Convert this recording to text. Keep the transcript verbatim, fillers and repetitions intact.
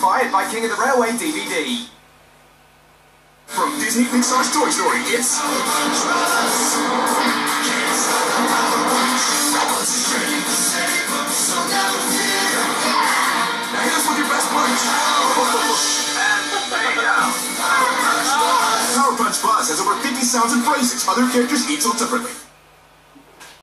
Inspired by King of the Railway D V D. From Disney Pixar's Toy Story, it's... Now hit us with your best punch. And lay down. Power Punch Buzz has over fifty sounds and phrases other characters eat so differently.